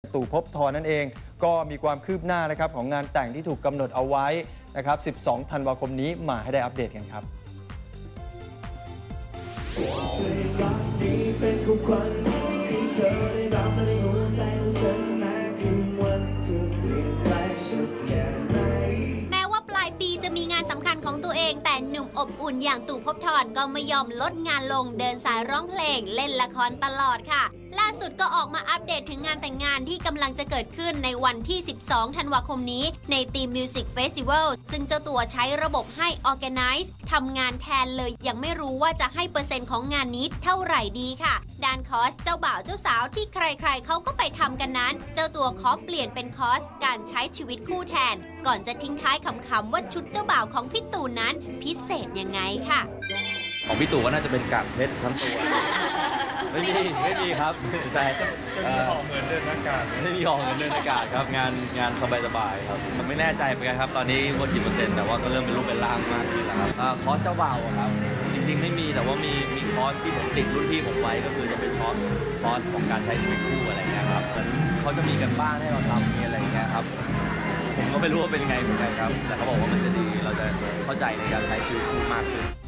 ตู่ภพธรนั่นเองก็มีความคืบหน้านะครับของงานแต่งที่ถูกกำหนดเอาไว้นะครับ12 ธันวาคมนี้มาให้ได้อัปเดตกันครับแม้ว่าปลายปีจะมีงานสำคัญของตัวเองแต่หนุ่มอบอุ่นอย่างตู่ภพธรก็ไม่ยอมลดงานลงเดินสายร้องเพลงเล่นละครตลอดค่ะล่าสุดก็ออกมาอัปเดตถึงงานแต่งงานที่กำลังจะเกิดขึ้นในวันที่ 12 ธันวาคมนี้ในทีม Music Festival ซึ่งเจ้าตัวใช้ระบบให้ Organize ทำงานแทนเลยยังไม่รู้ว่าจะให้เปอร์เซ็นต์ของงานนี้เท่าไหร่ดีค่ะด้านคอสเจ้าบ่าวเจ้าสาวที่ใครๆเขาก็ไปทำกันนั้นเจ้าตัวขอเปลี่ยนเป็นคอสการใช้ชีวิตคู่แทนก่อนจะทิ้งท้ายขำๆว่าชุดเจ้าบ่าวของพี่ตู่นั้นพิเศษยังไงค่ะของพี่ตู่ก็น่าจะเป็นกากเพชรทั้งตัวไม่มีครับใช่จะมีออกเงินเดินอากาศไม่มีออกเงินเดินอากาศครับงานสบายๆครับผมไม่แน่ใจเหมือนกันครับตอนนี้ว่ากี่เปอร์เซ็นต์แต่ว่าก็เริ่มเป็นรูปเป็นร่างมากขึ้นแล้วครับคอร์สเจ้าบ่าวครับจริงๆไม่มีแต่ว่ามีคอร์สที่ผมติดรุ่นพี่ผมไว้ก็คือจะเป็นคอร์สของการใช้ชีวิตคู่อะไรเงี้ยครับเหมือนเขาจะมีกันบ้านให้เราทำมีอะไรเงี้ยครับผมก็ไม่รู้ว่าเป็นยังไงเหมือนกันครับแต่เขาบอกว่ามันจะดีเราจะเข้าใจในการใช้ชีวิตคู่มากขึ้น